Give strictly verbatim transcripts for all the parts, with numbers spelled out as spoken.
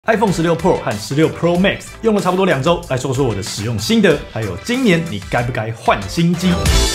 iPhone 十六 Pro 和十六 Pro Max 用了差不多两周，来说说我的使用心得，还有今年你该不该换新机？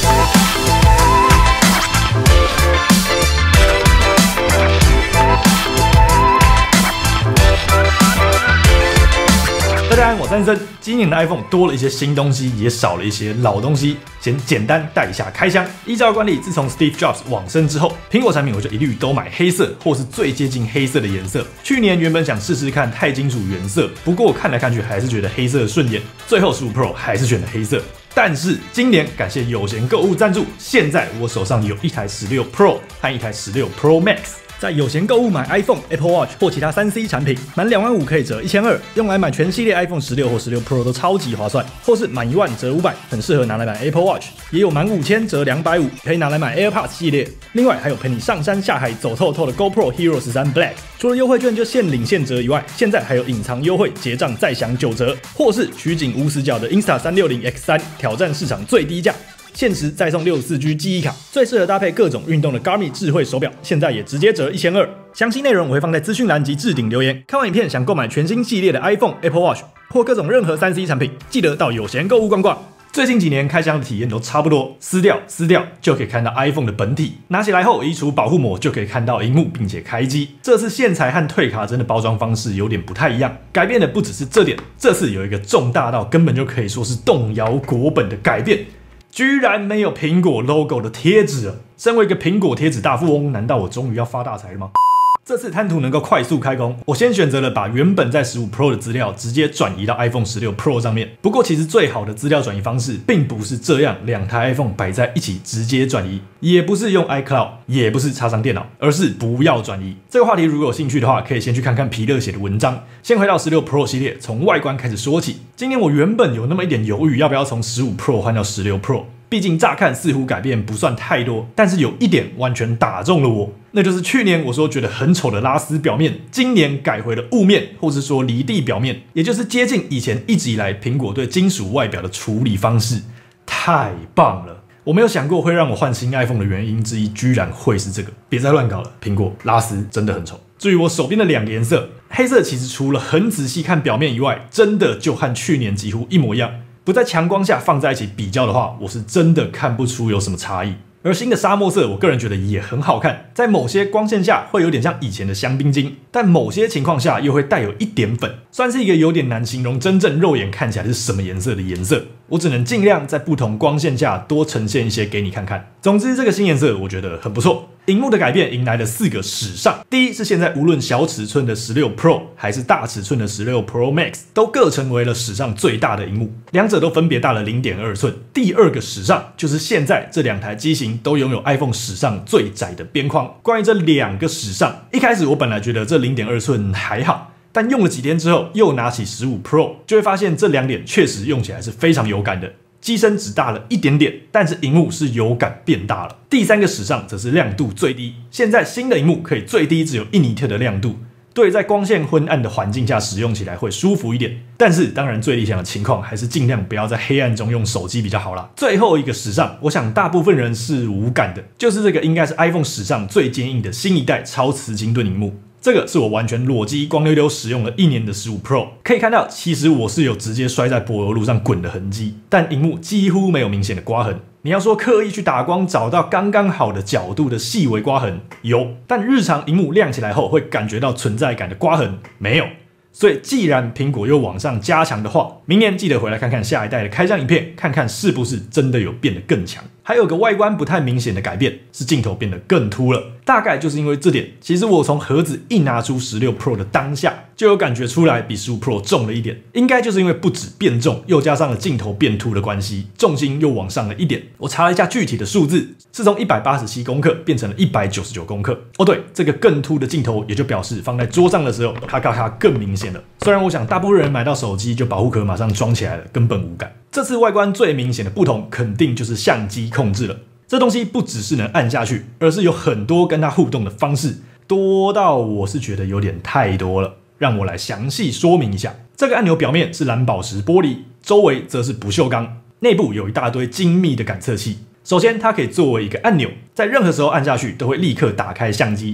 大家好，我三森。今年的 iPhone 多了一些新东西，也少了一些老东西。先简单带一下开箱。依照惯例，自从 Steve Jobs 往生之后，苹果产品我就一律都买黑色，或是最接近黑色的颜色。去年原本想试试看钛金属原色，不过看来看去还是觉得黑色顺眼，最后十五 Pro 还是选了黑色。但是今年感谢有闲购物赞助，现在我手上有一台十六 Pro 和一台十六 Pro Max。在有闲购物买 iPhone、Apple Watch 或其他三 C 产品，满两万五可以折一千二，用来买全系列 iPhone 十六或十六 Pro 都超级划算，或是满一万折五百，很适合拿来买 Apple Watch， 也有满五千折两百五，可以拿来买 AirPods 系列。另外还有陪你上山下海走透透的 GoPro Hero 十三 Black， 除了优惠券就现领现折以外，现在还有隐藏优惠，结账再享九折，或是取景无死角的 Insta 三六零 X 三， 挑战市场最低价。限时再送六十四 G 记忆卡，最适合搭配各种运动的 Garmin 智慧手表，现在也直接折一千二。详细内容我会放在资讯栏及置顶留言。看完影片想购买全新系列的 iPhone、Apple Watch 或各种任何三 C 产品，记得到有闲购物逛逛。最近几年开箱的体验都差不多，撕掉撕掉就可以看到 iPhone 的本体，拿起来后移除保护膜就可以看到萤幕，并且开机。这次线材和退卡针的包装方式有点不太一样，改变的不只是这点，这次有一个重大到根本就可以说是动摇国本的改变。居然没有苹果 logo 的贴纸了！身为一个苹果贴纸大富翁，难道我终于要发大财了吗？这次贪图能够快速开工，我先选择了把原本在十五 Pro 的资料直接转移到 iPhone 十六 Pro 上面。不过其实最好的资料转移方式并不是这样，两台 iPhone 摆在一起直接转移，也不是用 iCloud， 也不是插上电脑，而是不要转移。这个话题如果有兴趣的话，可以先去看看皮勒写的文章。先回到十六 Pro 系列，从外观开始说起。今年我原本有那么一点犹豫，要不要从十五 Pro 换到十六 Pro。毕竟乍看似乎改变不算太多，但是有一点完全打中了我，那就是去年我说觉得很丑的拉丝表面，今年改回了雾面，或是说离地表面，也就是接近以前一直以来苹果对金属外表的处理方式，太棒了！我没有想过会让我换新 iPhone 的原因之一，居然会是这个。别再乱搞了，苹果拉丝真的很丑。至于我手边的两个颜色，黑色其实除了很仔细看表面以外，真的就和去年几乎一模一样。不在强光下放在一起比较的话，我是真的看不出有什么差异。而新的沙漠色，我个人觉得也很好看，在某些光线下会有点像以前的香槟金，但某些情况下又会带有一点粉，算是一个有点难形容真正肉眼看起来是什么颜色的颜色。我只能尽量在不同光线下多呈现一些给你看看。总之，这个新颜色我觉得很不错。萤幕的改变迎来了四个时尚。第一是现在无论小尺寸的十六 Pro 还是大尺寸的十六 Pro Max 都各成为了史上最大的萤幕，两者都分别大了 零点二寸。第二个时尚就是现在这两台机型都拥有 iPhone 史上最窄的边框。关于这两个时尚，一开始我本来觉得这 零点二寸还好，但用了几天之后，又拿起十五 Pro 就会发现这两点确实用起来是非常有感的。机身只大了一点点，但是萤幕是有感变大了。第三个时尚则是亮度最低，现在新的萤幕可以最低只有一尼特的亮度，对，在光线昏暗的环境下使用起来会舒服一点。但是当然最理想的情况还是尽量不要在黑暗中用手机比较好啦。最后一个时尚，我想大部分人是无感的，就是这个应该是 iPhone 史上最坚硬的新一代超瓷晶盾萤幕。这个是我完全裸机光溜溜使用了一年的十五 Pro， 可以看到其实我是有直接摔在柏油路上滚的痕迹，但萤幕几乎没有明显的刮痕。你要说刻意去打光找到刚刚好的角度的细微刮痕，有，但日常萤幕亮起来后会感觉到存在感的刮痕没有。所以既然苹果又往上加强的话，明年记得回来看看下一代的开箱影片，看看是不是真的有变得更强。还有个外观不太明显的改变，是镜头变得更凸了。大概就是因为这点，其实我从盒子一拿出十六 Pro 的当下，就有感觉出来比十五 Pro 重了一点。应该就是因为不止变重，又加上了镜头变凸的关系，重心又往上了一点。我查了一下具体的数字，是从一百八十七公克变成了一百九十九公克。哦对，这个更凸的镜头也就表示放在桌上的时候，咔咔咔更明显了。虽然我想大部分人买到手机就保护壳马上装起来了，根本无感。这次外观最明显的不同，肯定就是相机控制了。这东西不只是能按下去，而是有很多跟它互动的方式，多到我是觉得有点太多了。让我来详细说明一下。这个按钮表面是蓝宝石玻璃，周围则是不锈钢，内部有一大堆精密的感测器。首先，它可以作为一个按钮，在任何时候按下去都会立刻打开相机。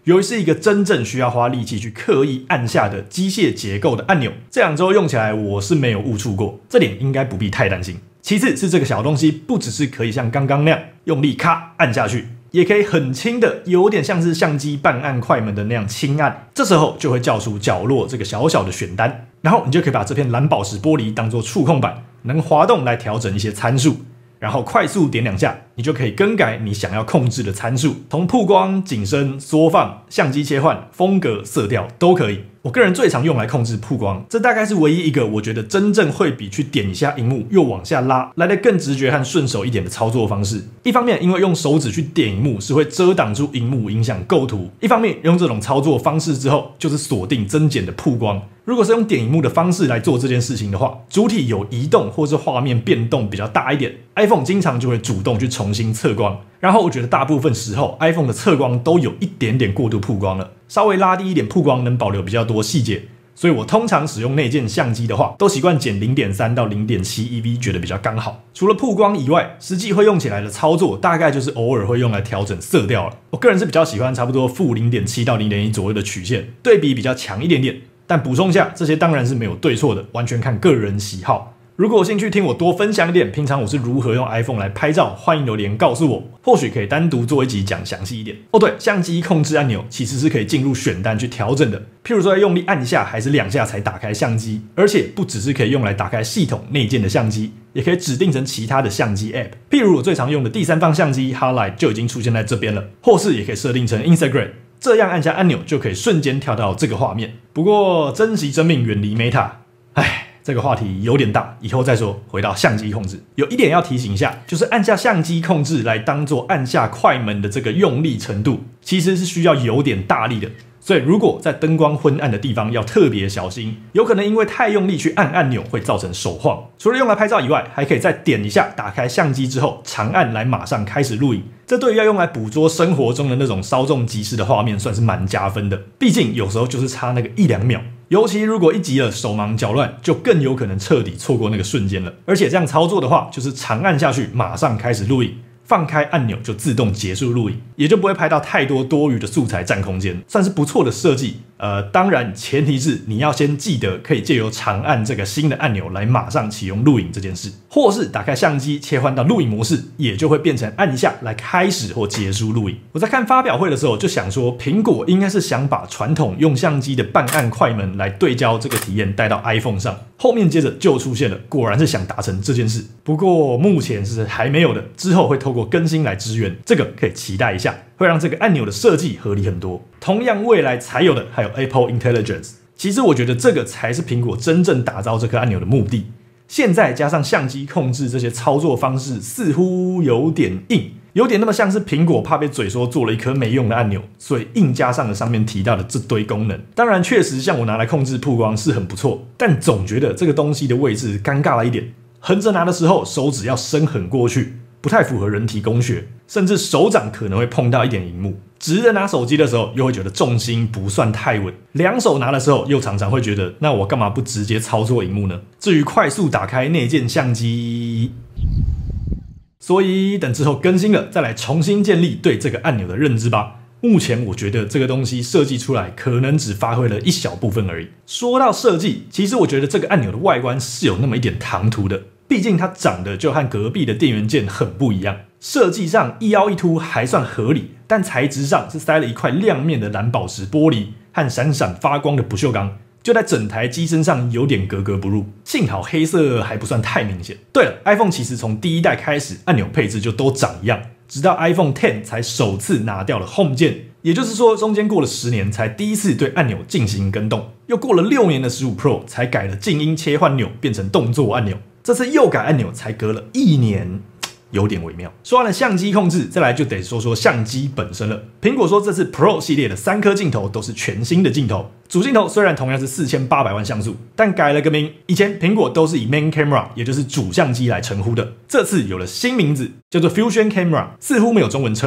由于是一个真正需要花力气去刻意按下的机械结构的按钮，这两周用起来我是没有误触过，这点应该不必太担心。其次是这个小东西不只是可以像刚刚那样用力咔按下去，也可以很轻的，有点像是相机半按快门的那样轻按，这时候就会叫出角落这个小小的选单，然后你就可以把这片蓝宝石玻璃当作触控板，能滑动来调整一些参数，然后快速点两下，你就可以更改你想要控制的参数，从曝光、景深、缩放、相机切换、风格、色调都可以。我个人最常用来控制曝光，这大概是唯一一个我觉得真正会比去点一下萤幕又往下拉来得更直觉和顺手一点的操作方式。一方面因为用手指去点萤幕是会遮挡住萤幕影响构图，一方面用这种操作方式之后就是锁定增减的曝光。如果是用点萤幕的方式来做这件事情的话，主体有移动或是画面变动比较大一点， iPhone 经常就会主动去重新测光，然后我觉得大部分时候 iPhone 的测光都有一点点过度曝光了，稍微拉低一点曝光能保留比较多细节，所以我通常使用内建相机的话，都习惯减 零点三 到 零点七 E V， 觉得比较刚好。除了曝光以外，实际会用起来的操作大概就是偶尔会用来调整色调了。我个人是比较喜欢差不多负 零点七 到 零点一 左右的曲线，对比比较强一点点。但补充下，这些当然是没有对错的，完全看个人喜好。如果有兴趣听我多分享一点平常我是如何用 iPhone 来拍照，欢迎留言告诉我，或许可以单独做一集讲详细一点。哦对，相机控制按钮其实是可以进入选单去调整的，譬如说要用力按一下还是两下才打开相机，而且不只是可以用来打开系统内建的相机，也可以指定成其他的相机 App， 譬如我最常用的第三方相机 Highlight 就已经出现在这边了，或是也可以设定成 Instagram，这样按下按钮就可以瞬间跳到这个画面。不过珍惜生命，远离 Meta， 唉，这个话题有点大，以后再说。回到相机控制，有一点要提醒一下，就是按下相机控制来当做按下快门的这个用力程度，其实是需要有点大力的。所以如果在灯光昏暗的地方要特别小心，有可能因为太用力去按按钮会造成手晃。除了用来拍照以外，还可以再点一下打开相机之后长按来马上开始录影，这对于要用来捕捉生活中的那种稍纵即逝的画面算是蛮加分的，毕竟有时候就是差那个一两秒，尤其如果一急了手忙脚乱，就更有可能彻底错过那个瞬间了。而且这样操作的话，就是长按下去马上开始录影，放开按钮就自动结束录影，也就不会拍到太多多余的素材占空间，算是不错的设计。呃，当然前提是你要先记得可以借由长按这个新的按钮来马上启用录影这件事，或是打开相机切换到录影模式，也就会变成按一下来开始或结束录影。我在看发表会的时候就想说，苹果应该是想把传统用相机的半按快门来对焦这个体验带到 iPhone 上，后面接着就出现了，果然是想达成这件事。不过目前是还没有的，之后会透过更新来支援，这个可以期待一下，会让这个按钮的设计合理很多。同样未来才有的还有 Apple Intelligence， 其实我觉得这个才是苹果真正打造这颗按钮的目的。现在加上相机控制这些操作方式似乎有点硬，有点那么像是苹果怕被嘴说做了一颗没用的按钮，所以硬加上了上面提到的这堆功能。当然确实像我拿来控制曝光是很不错，但总觉得这个东西的位置尴尬了一点，横着拿的时候手指要伸很过去，不太符合人体工学，甚至手掌可能会碰到一点萤幕。直着拿手机的时候又会觉得重心不算太稳，两手拿的时候又常常会觉得那我干嘛不直接操作萤幕呢？至于快速打开内建相机，所以等之后更新了再来重新建立对这个按钮的认知吧。目前我觉得这个东西设计出来可能只发挥了一小部分而已。说到设计，其实我觉得这个按钮的外观是有那么一点唐突的，毕竟它长得就和隔壁的电源键很不一样，设计上一凹一凸还算合理，但材质上是塞了一块亮面的蓝宝石玻璃和闪闪发光的不锈钢，就在整台机身上有点格格不入。幸好黑色还不算太明显。对了， iPhone 其实从第一代开始按钮配置就都长一样，直到 iPhone X 才首次拿掉了 Home 键，也就是说中间过了十年才第一次对按钮进行更动，又过了六年的十五 Pro 才改了静音切换钮变成动作按钮，这次又改按钮才隔了一年，有点微妙。说完了相机控制，再来就得说说相机本身了。苹果说这次 Pro 系列的三颗镜头都是全新的镜头，主镜头虽然同样是四千八百万像素，但改了个名。以前苹果都是以 Main Camera 也就是主相机来称呼的，这次有了新名字叫做 Fusion Camera， 似乎没有中文称呼，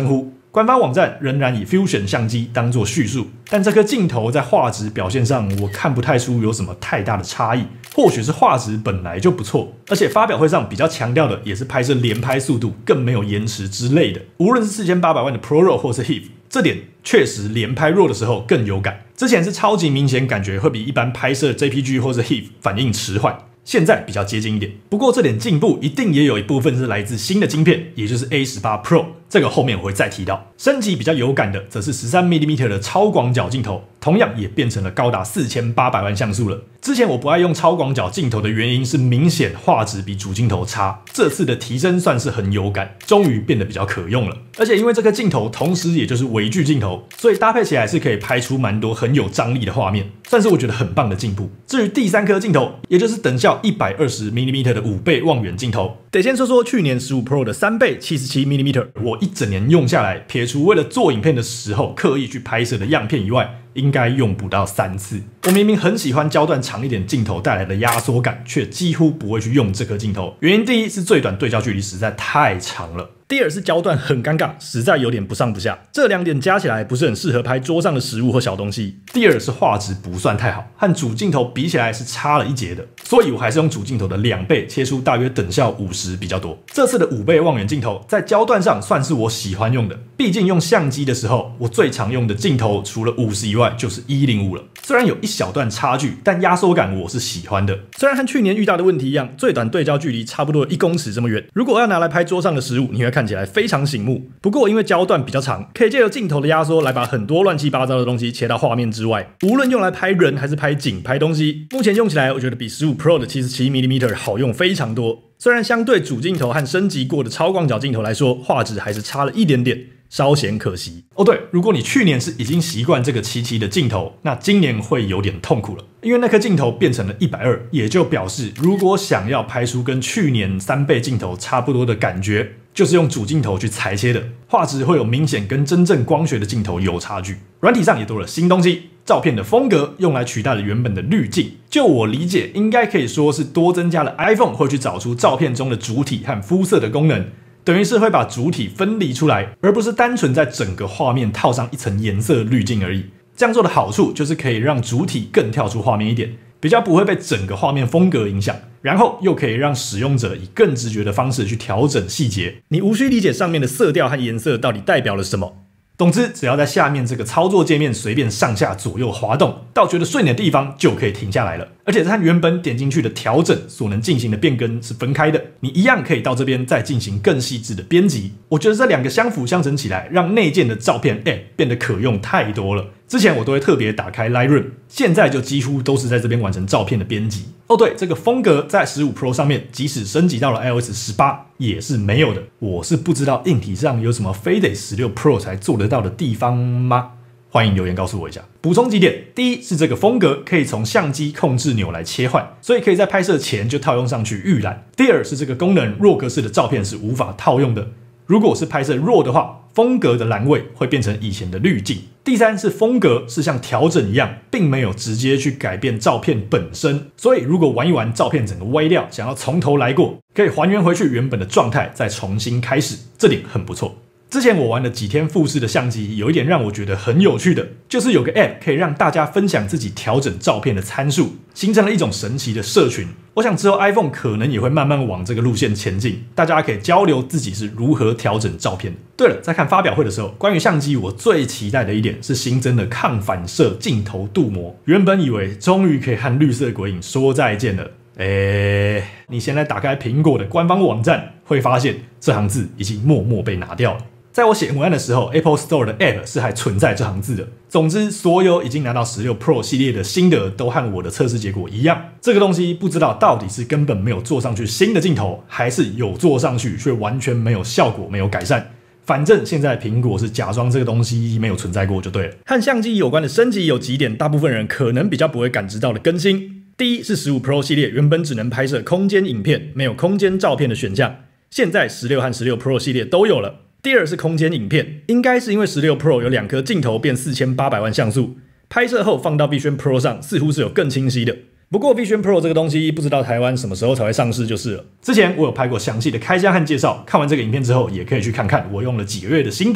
官方网站仍然以 Fusion 相机当作叙述，但这颗镜头在画质表现上我看不太出有什么太大的差异，或许是画质本来就不错，而且发表会上比较强调的也是拍摄连拍速度更没有延迟之类的。无论是四千八百万的 ProRAW 或是 H E I V， 这点确实连拍 RAW 的时候更有感。之前是超级明显感觉会比一般拍摄 J P G 或是 H E I V 反应迟缓，现在比较接近一点。不过这点进步一定也有一部分是来自新的晶片，也就是 A 十八 Pro， 这个后面我会再提到。升级比较有感的则是 十三 毫米 的超广角镜头，同样也变成了高达四千八百万像素了。之前我不爱用超广角镜头的原因是明显画质比主镜头差，这次的提升算是很有感，终于变得比较可用了。而且因为这个镜头同时也就是微距镜头，所以搭配起来是可以拍出蛮多很有张力的画面，算是我觉得很棒的进步。至于第三颗镜头，也就是等效一百二十毫米的五倍望远镜头，得先说说去年十五 Pro 的三倍七十七毫米，我一整年用下来，撇除为了做影片的时候刻意去拍摄的样片以外，应该用不到三次。我明明很喜欢焦段长一点镜头带来的压缩感，却几乎不会去用这颗镜头。原因第一是最短对焦距离实在太长了，第二是焦段很尴尬，实在有点不上不下，这两点加起来不是很适合拍桌上的食物或小东西。第二是画质不算太好，和主镜头比起来是差了一截的，所以我还是用主镜头的两倍切出大约等效五十比较多。这次的五倍望远镜头在焦段上算是我喜欢用的，毕竟用相机的时候，我最常用的镜头除了五十以外就是一零五了。虽然有一小段差距，但压缩感我是喜欢的。虽然和去年遇到的问题一样，最短对焦距离差不多一公尺这么远，如果要拿来拍桌上的食物，你会看起来非常醒目。不过因为焦段比较长，可以借由镜头的压缩来把很多乱七八糟的东西切到画面之外。无论用来拍人还是拍景、拍东西，目前用起来我觉得比十五 Pro 的七十七毫米好用非常多。虽然相对主镜头和升级过的超广角镜头来说，画质还是差了一点点，稍显可惜。哦对，如果你去年是已经习惯这个七七的镜头，那今年会有点痛苦了，因为那颗镜头变成了一百二十，也就表示如果想要拍出跟去年三倍镜头差不多的感觉，就是用主镜头去裁切的，画质会有明显跟真正光学的镜头有差距。软体上也多了新东西，照片的风格用来取代了原本的滤镜，就我理解，应该可以说是多增加了 iPhone 会去找出照片中的主体和肤色的功能，等于是会把主体分离出来，而不是单纯在整个画面套上一层颜色滤镜而已。这样做的好处就是可以让主体更跳出画面一点，比较不会被整个画面风格影响，然后又可以让使用者以更直觉的方式去调整细节，你无需理解上面的色调和颜色到底代表了什么。总之，只要在下面这个操作界面随便上下左右滑动，到觉得顺眼的地方就可以停下来了。而且它和原本点进去的调整所能进行的变更是分开的，你一样可以到这边再进行更细致的编辑。我觉得这两个相辅相成起来，让内建的照片 App 变得可用太多了。之前我都会特别打开 Lightroom， 现在就几乎都是在这边完成照片的编辑。哦对，这个风格在十五 Pro 上面即使升级到了 iOS 十八也是没有的。我是不知道硬体上有什么非得十六 Pro 才做得到的地方吗？欢迎留言告诉我一下。补充几点，第一是这个风格可以从相机控制钮来切换，所以可以在拍摄前就套用上去预览。第二是这个功能 RAW 格式的照片是无法套用的，如果是拍摄 RAW 的话，风格的栏位会变成以前的滤镜。第三是风格是像调整一样，并没有直接去改变照片本身，所以如果玩一玩照片整个歪掉，想要从头来过，可以还原回去原本的状态，再重新开始，这点很不错。之前我玩了几天富士的相机，有一点让我觉得很有趣的，就是有个 App 可以让大家分享自己调整照片的参数，形成了一种神奇的社群。我想之后 iPhone 可能也会慢慢往这个路线前进，大家可以交流自己是如何调整照片的。对了，在看发表会的时候，关于相机我最期待的一点是新增的抗反射镜头镀膜。原本以为终于可以和绿色鬼影说再见了，诶，你现在打开苹果的官方网站，会发现这行字已经默默被拿掉了。在我写文案的时候 ，Apple Store 的 App 是还存在这行字的。总之，所有已经拿到十六 Pro 系列的心得都和我的测试结果一样。这个东西不知道到底是根本没有做上去新的镜头，还是有做上去却完全没有效果、没有改善。反正现在苹果是假装这个东西没有存在过就对了。和相机有关的升级有几点，大部分人可能比较不会感知到的更新。第一是十五 Pro 系列原本只能拍摄空间影片，没有空间照片的选项，现在十六和十六 Pro 系列都有了。第二是空间影片，应该是因为十六 Pro 有两颗镜头变四千八百万像素，拍摄后放到 Vision Pro 上似乎是有更清晰的。不过 Vision Pro 这个东西不知道台湾什么时候才会上市就是了。之前我有拍过详细的开箱和介绍，看完这个影片之后也可以去看看我用了几个月的心得。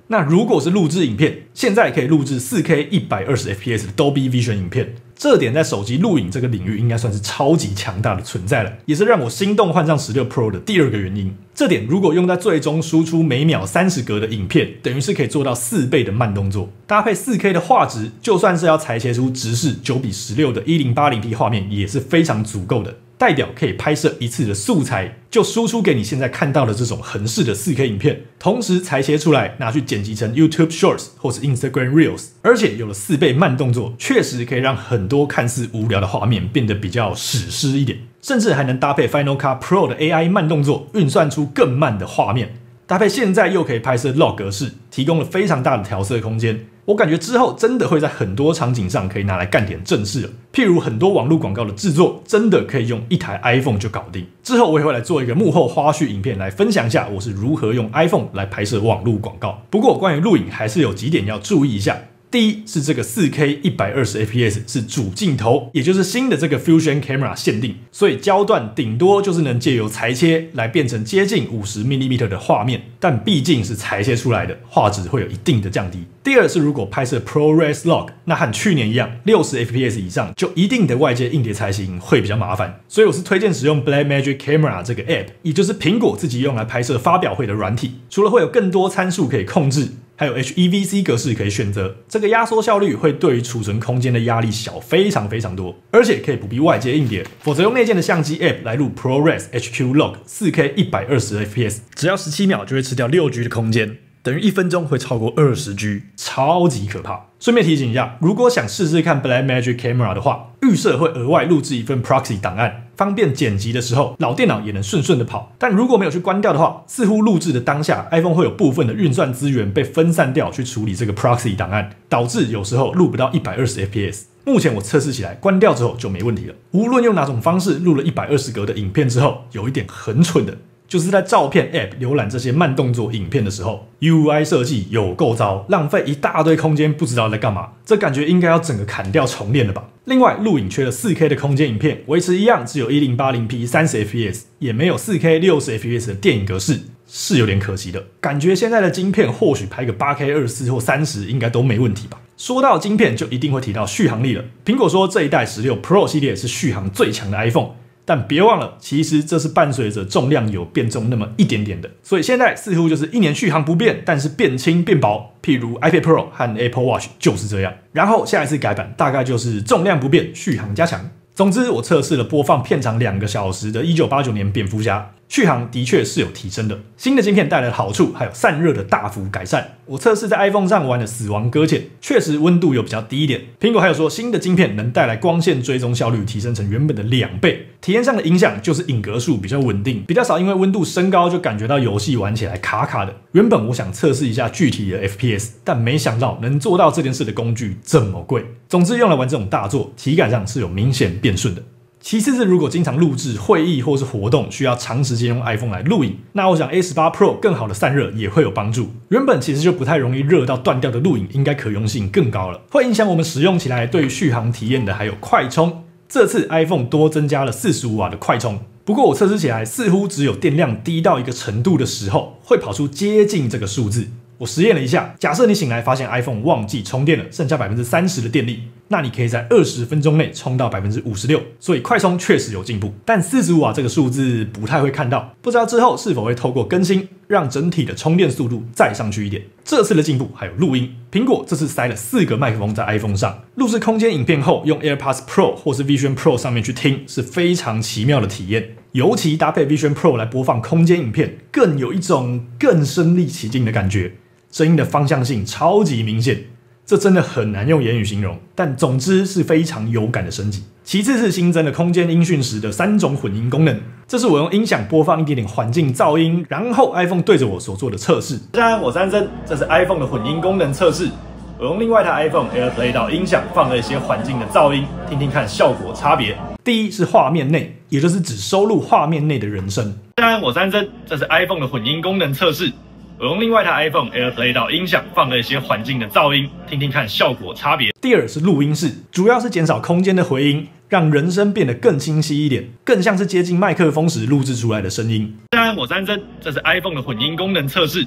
那如果是录制影片，现在可以录制 四K 一百二十 F P S 的 Dolby Vision 影片，这点在手机录影这个领域应该算是超级强大的存在了，也是让我心动换上十六 Pro 的第二个原因。这点如果用在最终输出每秒三十格的影片，等于是可以做到四倍的慢动作，搭配 四K 的画质，就算是要裁切出直视九比十六的 一零八零 P 画面，也是非常足够的。代表可以拍摄一次的素材，就输出给你现在看到的这种横式的 四K 影片，同时裁切出来拿去剪辑成 YouTube Shorts 或是 Instagram Reels， 而且有了四倍慢动作，确实可以让很多看似无聊的画面变得比较史诗一点，甚至还能搭配 Final Cut Pro 的 A I 慢动作，运算出更慢的画面，搭配现在又可以拍摄 log 格式，提供了非常大的调色空间。我感觉之后真的会在很多场景上可以拿来干点正事了，譬如很多网络广告的制作，真的可以用一台 iPhone 就搞定。之后我也会来做一个幕后花絮影片来分享一下我是如何用 iPhone 来拍摄网络广告。不过关于录影还是有几点要注意一下。第一是这个 四K 一百二十 F P S 是主镜头，也就是新的这个 Fusion Camera 限定，所以焦段顶多就是能借由裁切来变成接近 五十毫米 的画面，但毕竟是裁切出来的，画质会有一定的降低。第二是如果拍摄 ProRes Log， 那和去年一样 六十 F P S 以上就一定的外接硬碟才行，会比较麻烦，所以我是推荐使用 Blackmagic Camera 这个 App， 也就是苹果自己用来拍摄发表会的软体，除了会有更多参数可以控制，还有 H E V C 格式可以选择，这个压缩效率会对于储存空间的压力小非常非常多，而且可以不必外接硬碟，否则用内建的相机 App 来录 ProRes H Q Log 四 K 一百二十 F P S， 只要十七秒就会吃掉 六 G 的空间，等于一分钟会超过 二十 G， 超级可怕。顺便提醒一下，如果想试试看 Blackmagic Camera 的话，预设会额外录制一份 proxy 档案，方便剪辑的时候老电脑也能顺顺的跑。但如果没有去关掉的话，似乎录制的当下 iPhone 会有部分的运算资源被分散掉去处理这个 proxy 档案，导致有时候录不到 一百二十 F P S。目前我测试起来，关掉之后就没问题了。无论用哪种方式录了一百二十格的影片之后，有一点很蠢的，就是在照片 App 浏览这些慢动作影片的时候 ，U I 设计有够糟，浪费一大堆空间，不知道在干嘛。这感觉应该要整个砍掉重练了吧？另外，录影缺了 四K 的空间影片，维持一样只有 一零八零 P 三十 F P S， 也没有 四K 六十 F P S 的电影格式，是有点可惜的。感觉现在的晶片或许拍个 八 K 二十四 或三十应该都没问题吧。说到晶片，就一定会提到续航力了。苹果说这一代十六 Pro 系列是续航最强的 iPhone。但别忘了，其实这是伴随着重量有变重那么一点点的，所以现在似乎就是一年续航不变，但是变轻变薄，譬如 iPad Pro 和 Apple Watch 就是这样。然后下一次改版大概就是重量不变，续航加强。总之，我测试了播放片长两个小时的一九八九年蝙蝠侠，续航的确是有提升的。新的晶片带来的好处还有散热的大幅改善。我测试在 iPhone 上玩的死亡搁浅，确实温度有比较低一点。苹果还有说新的晶片能带来光线追踪效率提升成原本的两倍。体验上的影响就是影格数比较稳定，比较少因为温度升高就感觉到游戏玩起来卡卡的。原本我想测试一下具体的 F P S， 但没想到能做到这件事的工具这么贵。总之用来玩这种大作，体感上是有明显变顺的。其次是如果经常录制会议或是活动，需要长时间用 iPhone 来录影，那我想 A 十八 Pro 更好的散热也会有帮助。原本其实就不太容易热到断掉的录影，应该可用性更高了，会影响我们使用起来对于续航体验的还有快充。这次 iPhone 多增加了四十五瓦的快充，不过我测试起来似乎只有电量低到一个程度的时候，会跑出接近这个数字。我实验了一下，假设你醒来发现 iPhone 忘记充电了，剩下 百分之三十 的电力，那你可以在二十分钟内充到 百分之五十六， 所以快充确实有进步。但四十五瓦这个数字不太会看到，不知道之后是否会透过更新让整体的充电速度再上去一点。这次的进步还有录音，苹果这次塞了四个麦克风在 iPhone 上，录制空间影片后用 AirPods Pro 或是 Vision Pro 上面去听，是非常奇妙的体验。尤其搭配 Vision Pro 来播放空间影片，更有一种更身临其境的感觉。声音的方向性超级明显，这真的很难用言语形容，但总之是非常有感的升级。其次是新增了空间音讯时的三种混音功能，这是我用音响播放一点点环境噪音，然后 iPhone 对着我所做的测试。大家好，我是安森，这是 iPhone 的混音功能测试。我用另外一台 iPhone AirPlay 到音响放了一些环境的噪音，听听看效果差别。第一是画面内，也就是只收录画面内的人声。大家好，我是安森，这是 iPhone 的混音功能测试。我用另外一台 iPhone AirPlay 到音响放了一些环境的噪音，听听看效果差别。第二是录音室，主要是减少空间的回音，让人声变得更清晰一点，更像是接近麦克风时录制出来的声音。大家好，我是安森，这是 iPhone 的混音功能测试。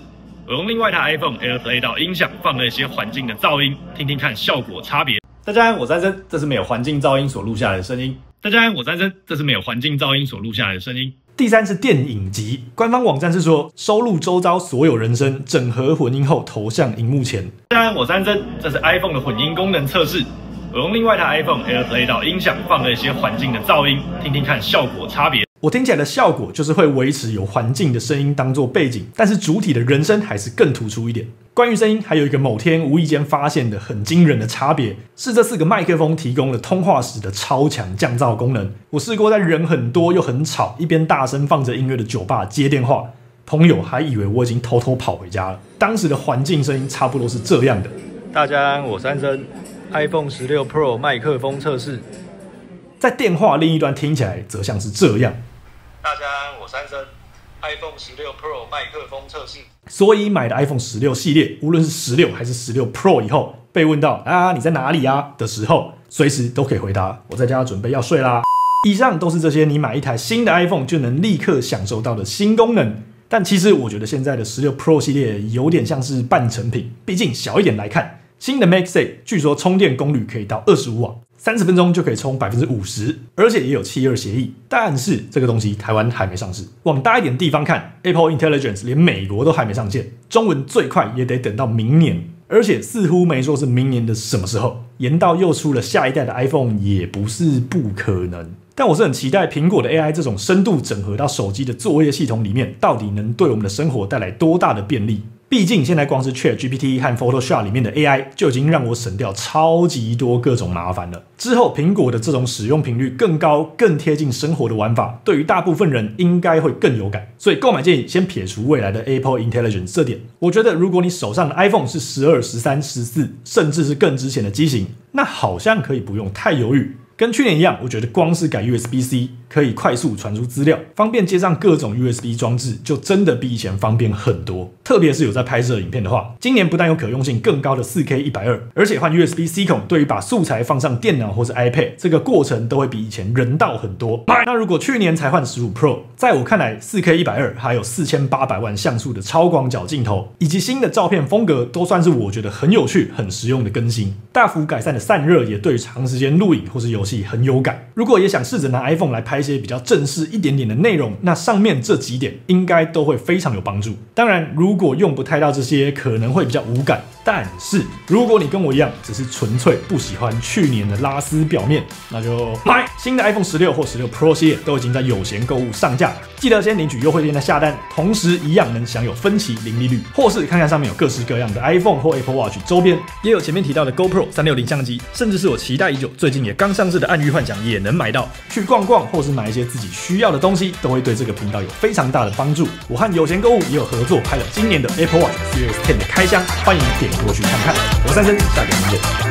我用另外一台 iPhone AirPlay 到音响放了一些环境的噪音，听听看效果差别。大家好，我是安森，这是没有环境噪音所录下来的声音。大家好，我是安森，这是没有环境噪音所录下来的声音。第三是电影集，官方网站是说收录周遭所有人声，整合混音后投向荧幕前。大家好，我是安森，这是 iPhone 的混音功能测试。我用另外一台 iPhone AirPlay 到音响放了一些环境的噪音，听听看效果差别。我听起来的效果就是会维持有环境的声音当做背景，但是主体的人声还是更突出一点。关于声音，还有一个某天无意间发现的很惊人的差别，是这四个麦克风提供了通话时的超强降噪功能。我试过在人很多又很吵，一边大声放着音乐的酒吧接电话，朋友还以为我已经偷偷跑回家了。当时的环境声音差不多是这样的。大家好，我是安森。iPhone 十六 Pro 麦克风测试，在电话另一端听起来则像是这样。大家好，我是安森。iPhone 十六 Pro 麦克风测试。所以买的 iPhone 十六系列，无论是十六还是十六 Pro 以后，被问到啊你在哪里啊的时候，随时都可以回答我在家准备要睡啦。以上都是这些你买一台新的 iPhone 就能立刻享受到的新功能。但其实我觉得现在的十六 Pro 系列有点像是半成品，毕竟小一点来看。新的 MagSafe 据说充电功率可以到二十五瓦，三十分钟就可以充 百分之五十， 而且也有七二协议。但是这个东西台湾还没上市。往大一点地方看 ，Apple Intelligence 连美国都还没上线，中文最快也得等到明年，而且似乎没说是明年的什么时候。延到又出了下一代的 iPhone 也不是不可能。但我是很期待苹果的 A I 这种深度整合到手机的作业系统里面，到底能对我们的生活带来多大的便利。毕竟现在光是 ChatGPT 和 Photoshop 里面的 A I 就已经让我省掉超级多各种麻烦了。之后苹果的这种使用频率更高、更贴近生活的玩法，对于大部分人应该会更有感。所以购买建议先撇除未来的 Apple Intelligence 这点，我觉得如果你手上的 iPhone 是十二、十三、十四，甚至是更之前的机型，那好像可以不用太犹豫。跟去年一样，我觉得光是改 U S B C 可以快速传输资料，方便接上各种 U S B 装置，就真的比以前方便很多。特别是有在拍摄影片的话，今年不但有可用性更高的 四 K 一百二十，而且换 U S B C 孔对于把素材放上电脑或是 iPad 这个过程都会比以前人道很多。那如果去年才换十五 Pro， 在我看来 四 K 一百二十还有四千八百万像素的超广角镜头，以及新的照片风格，都算是我觉得很有趣、很实用的更新。大幅改善的散热也对长时间录影或是游戏很有感。如果也想试着拿 iPhone 来拍一些比较正式一点点的内容，那上面这几点应该都会非常有帮助。当然，如果用不太到这些，可能会比较无感。但是如果你跟我一样，只是纯粹不喜欢去年的拉丝表面，那就买新的 iPhone 十六或十六 Pro 系列都已经在有闲购物上架，记得先领取优惠店的下单，同时一样能享有分期零利率，或是看看上面有各式各样的 iPhone 或 Apple Watch 周边，也有前面提到的 GoPro 三六零相机，甚至是我期待已久、最近也刚上市的暗域幻想也能买到。去逛逛或是买一些自己需要的东西，都会对这个频道有非常大的帮助。我和有闲购物也有合作拍了今年的 Apple Watch Series 十的开箱，欢迎点过去看看。我是安森，下个影片见。